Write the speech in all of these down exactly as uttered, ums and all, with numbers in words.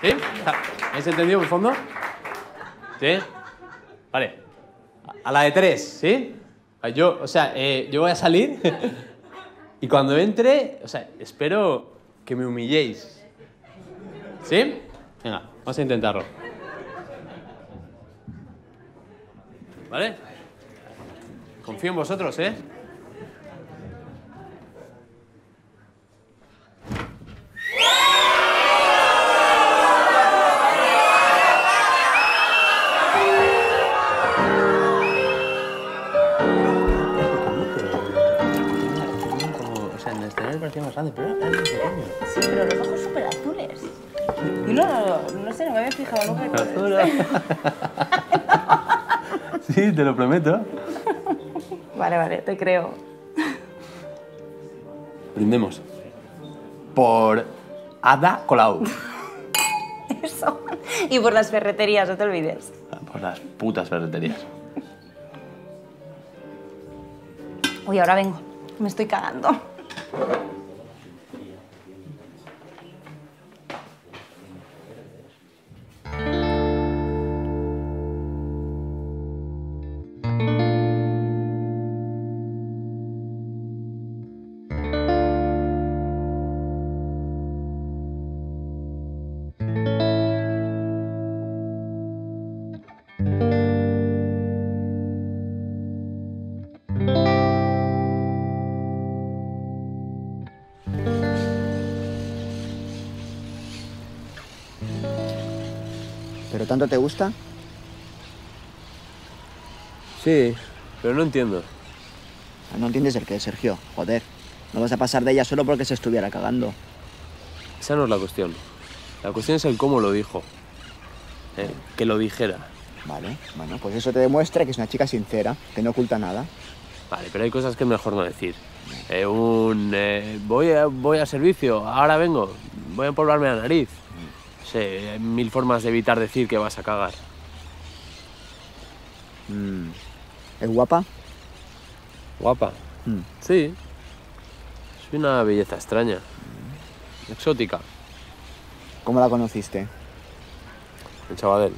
¿Sí? ¿Habéis entendido el fondo? ¿Sí? Vale. A la de tres, ¿sí? Yo, o sea, eh, yo voy a salir y cuando entre, o sea, espero que me humilléis. ¿Sí? Venga, vamos a intentarlo. ¿Vale? Confío en vosotros, ¿eh? O sea, en el escenario parecía más grande, pero era muy pequeño. Sí, pero los ojos súper azules. Y no, no, no sé, no me había fijado nunca en Azul. Sí, te lo prometo. Vale, vale, te creo. Brindemos. Por Ada Colau. Eso. Y por las ferreterías, no te olvides. Por las putas ferreterías. Uy, ahora vengo. Me estoy cagando. ¿Pero tanto te gusta? Sí, pero no entiendo. No entiendes el qué, Sergio. Joder, no vas a pasar de ella solo porque se estuviera cagando. Esa no es la cuestión. La cuestión es el cómo lo dijo. Eh, que lo dijera. Vale, bueno, pues eso te demuestra que es una chica sincera, que no oculta nada. Vale, pero hay cosas que es mejor no decir. Eh, un... Eh, voy, a, voy a servicio, ahora vengo, voy a empolvarme la nariz. Sí, hay mil formas de evitar decir que vas a cagar. Mm. ¿Es guapa? ¿Guapa? Mm. Sí. Es una belleza extraña. Exótica. ¿Cómo la conociste? En Sabadell.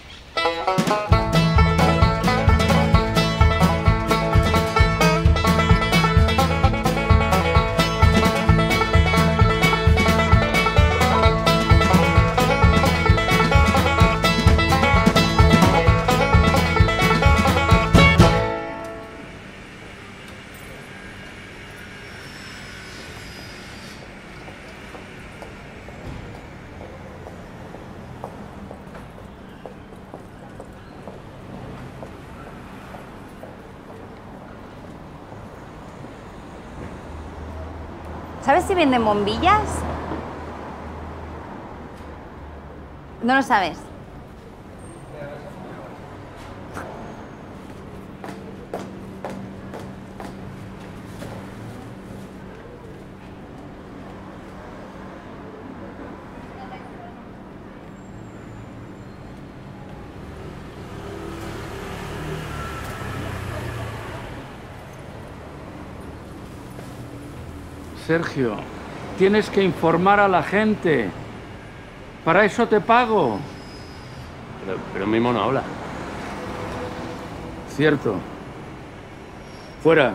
¿Sabes si venden bombillas? No lo sabes. Sergio, tienes que informar a la gente. Para eso te pago. Pero, pero Mimo no habla. Cierto. Fuera.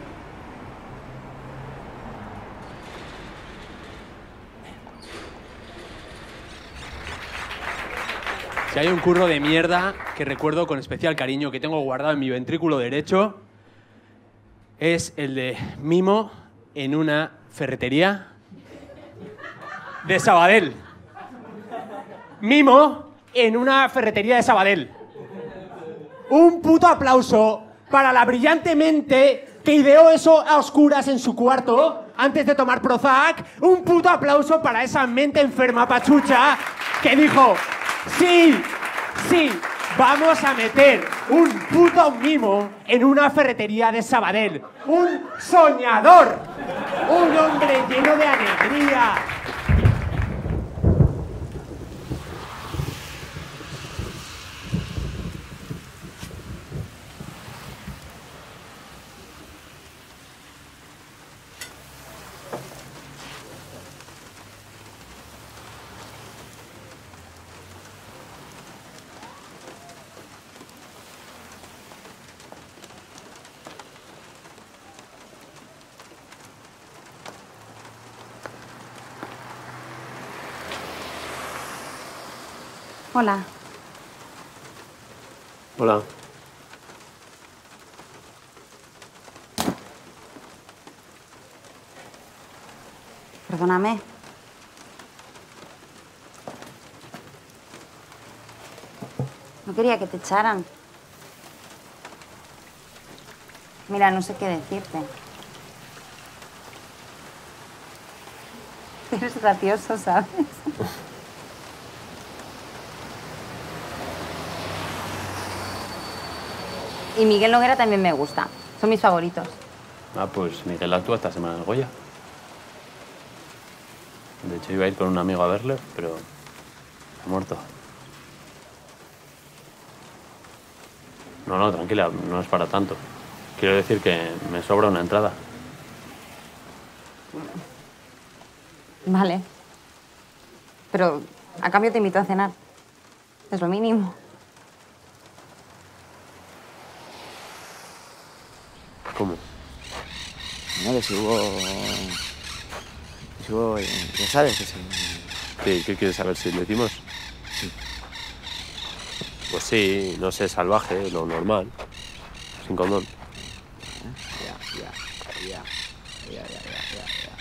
Si hay un curro de mierda que recuerdo con especial cariño, que tengo guardado en mi ventrículo derecho, es el de Mimo en una ferretería de Sabadell. Mimo en una ferretería de Sabadell. Un puto aplauso para la brillante mente que ideó eso a oscuras en su cuarto antes de tomar Prozac. Un puto aplauso para esa mente enferma pachucha que dijo: sí, sí, vamos a meter un puto Mimo en una ferretería de Sabadell. Un soñador, un hombre lleno de alegría. Hola. Hola. Perdóname. No quería que te echaran. Mira, no sé qué decirte. Eres gracioso, ¿sabes? Y Miguel Noguera también me gusta. Son mis favoritos. Ah, pues Miguel actúa esta semana en el Goya. De hecho, iba a ir con un amigo a verle, pero ha muerto. No, no, tranquila, no es para tanto. Quiero decir que me sobra una entrada. Vale. Pero a cambio te invito a cenar. Es lo mínimo. ¿Cómo? No, que si hubo... que si hubo... ya sabes, que si... ¿Qué, qué quieres saber? ¿Si lo hicimos? Sí. Pues sí, no sé, salvaje, lo normal. Sin condón. Ya, ya, ya, ya, ya, ya, ya, ya.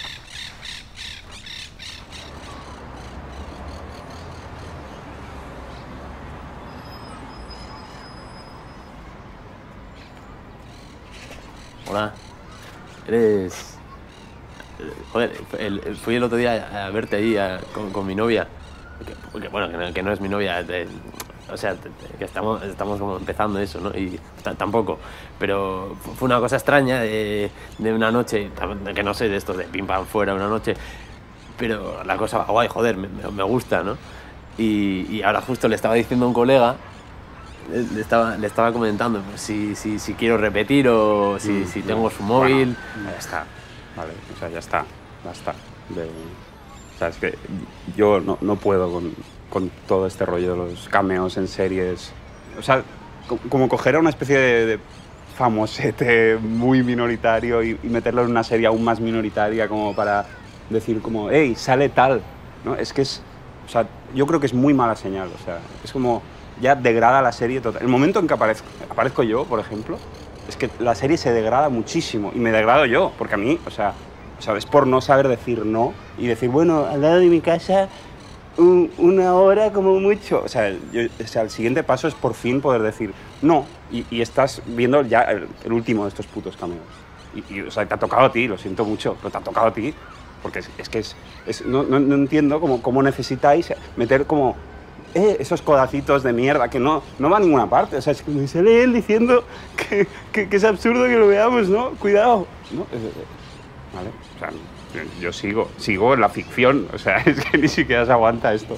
Hola. Eres... Joder, el- el- fui el otro día a verte ahí a- con, con mi novia. Que, que, bueno, que no, que no es mi novia. de- o sea, te- te- que estamos, estamos como empezando eso, ¿no? Y t- tampoco. Pero fu- fue una cosa extraña de, de una noche, tam- que no sé, de estos de pim pam fuera una noche. Pero la cosa va guay, joder, me, me- me gusta, ¿no? Y, y ahora justo le estaba diciendo a un colega, le le estaba, le estaba comentando pues, si, si, si quiero repetir o si, Mm, si no. tengo su móvil. Bueno, ya está, vale, o sea, ya está, basta. De, o sea, es que yo no, no puedo con, con todo este rollo de los cameos en series. O sea, co- como coger a una especie de, de famosete muy minoritario y, y meterlo en una serie aún más minoritaria como para decir como, hey, sale tal, ¿no? Es que es, o sea, yo creo que es muy mala señal, o sea, es como ya degrada la serie total. El momento en que aparezco, aparezco yo, por ejemplo, es que la serie se degrada muchísimo y me degrado yo, porque a mí, o sea, o sea, es por no saber decir no y decir, bueno, al lado de mi casa un- una hora como mucho. O sea, yo- o sea, el siguiente paso es por fin poder decir no y, y estás viendo ya el, el último de estos putos cameos. Y, y, o sea, te ha tocado a ti, lo siento mucho, pero te ha tocado a ti, porque es, es que es, es- no, no, no entiendo cómo, cómo necesitáis meter como eh, esos codacitos de mierda que no, no va a ninguna parte. O sea, es que me sale él diciendo que, que, que es absurdo que lo veamos, ¿no? Cuidado. ¿No? Es- es- ¿Vale? O sea, yo, yo sigo, sigo en la ficción. O sea, es que ni siquiera se aguanta esto.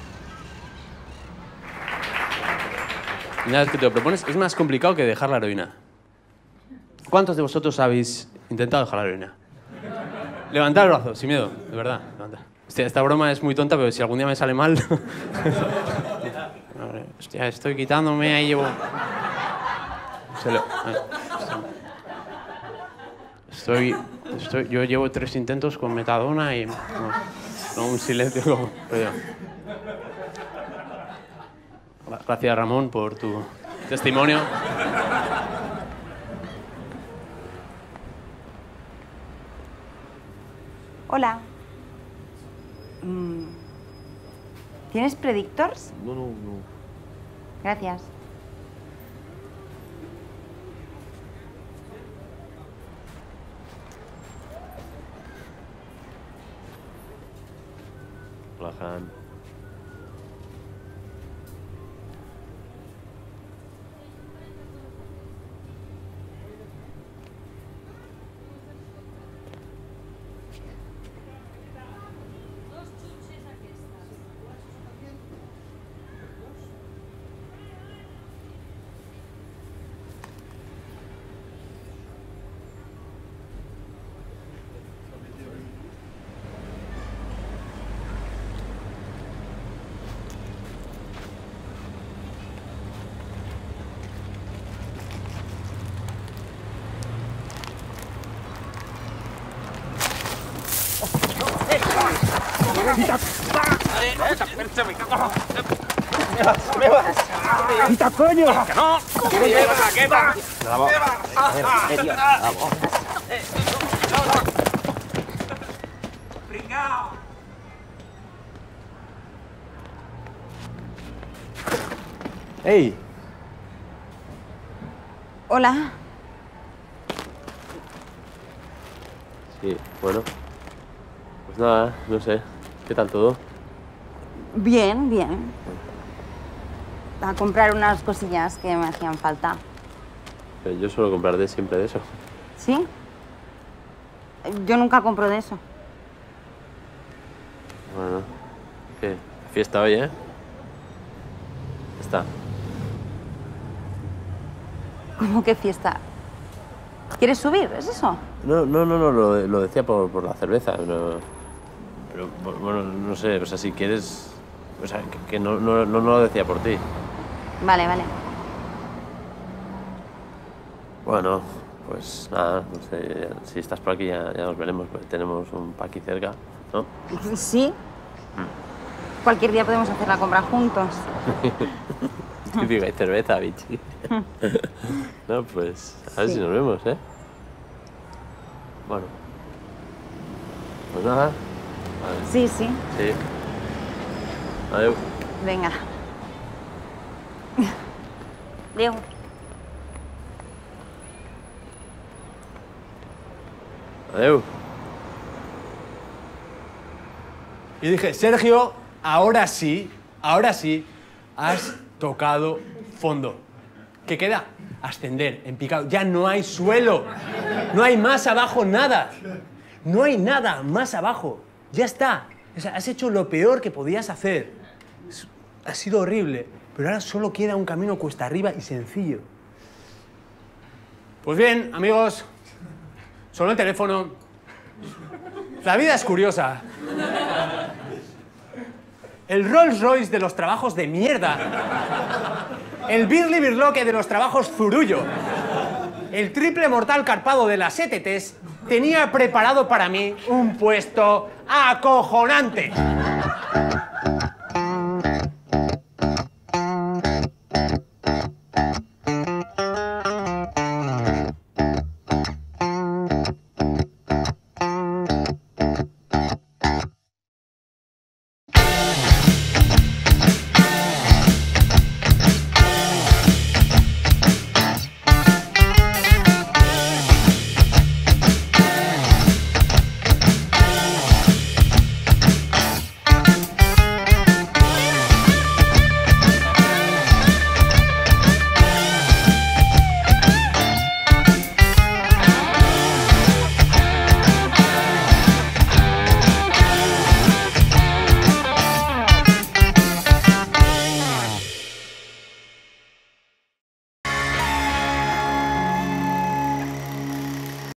Una vez que te lo propones, es más complicado que dejar la heroína. ¿Cuántos de vosotros habéis intentado dejar la heroína? Levantad el brazo, sin miedo, de verdad. Levantad. Hostia, esta broma es muy tonta, pero si algún día me sale mal... Hostia, estoy quitándome, ahí llevo... Se lo- eh, Estoy, estoy... Yo llevo tres intentos con metadona y... No, no, un silencio como... pero yo- Gracias, Ramón, por tu testimonio. Hola. Mm, ¿Tienes predictors? No, no, no. Gracias. Hola, Han. ¡Me vas! ¡Quita, coño! ¡Que no! ¿Qué me llevas a qué va? Vamos. A ver, eh, tío, vamos. ¡Ey! Hola. Sí, bueno. Pues nada, no sé. ¿Qué tal todo? Bien, bien. A comprar unas cosillas que me hacían falta. Pero yo suelo comprarte siempre de eso. ¿Sí? Yo nunca compro de eso. Bueno. ¿Qué? Fiesta hoy, ¿eh? Está. ¿Cómo que fiesta? ¿Quieres subir? ¿Es eso? No, no, no, no lo, lo decía por, por la cerveza. No, pero, bueno, no sé, o sea, si quieres... O sea, que, que no, no, no, no lo decía por ti. Vale, vale. Bueno, pues nada, no sé, ya- si estás por aquí ya, ya nos veremos, pues tenemos un paqui cerca, ¿no? Sí. Cualquier día podemos hacer la compra juntos. Típica y cerveza, bichi. No, pues a ver Sí. si nos vemos, ¿eh? Bueno. Pues nada. Vale. Sí, sí. Sí. Adiós. Venga. Leo. Adiós. Y dije, Sergio, ahora sí, ahora sí, has tocado fondo. ¿Qué queda? Ascender, en picado. Ya no hay suelo. No hay más abajo nada. No hay nada más abajo. Ya está. O sea, has hecho lo peor que podías hacer. Es- Ha sido horrible. Pero ahora solo queda un camino cuesta arriba y sencillo. Pues bien, amigos, sonó el teléfono. La vida es curiosa. El Rolls Royce de los trabajos de mierda. El Birli Birloque de los trabajos zurullo. El triple mortal carpado de las E T Ts tenía preparado para mí un puesto acojonante.